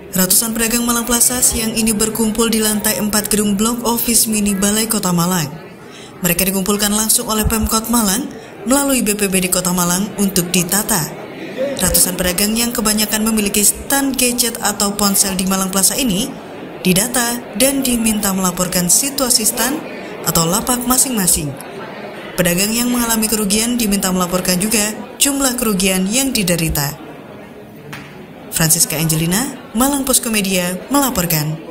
Ratusan pedagang Malang Plaza siang ini berkumpul di lantai 4 gedung blok office mini Balai Kota Malang. Mereka dikumpulkan langsung oleh Pemkot Malang melalui BPBD Kota Malang untuk ditata. Ratusan pedagang yang kebanyakan memiliki stand gadget atau ponsel di Malang Plaza ini didata dan diminta melaporkan situasi stand atau lapak masing-masing. Pedagang yang mengalami kerugian diminta melaporkan juga jumlah kerugian yang diderita. Francisca Angelina, Malang Posko Media melaporkan.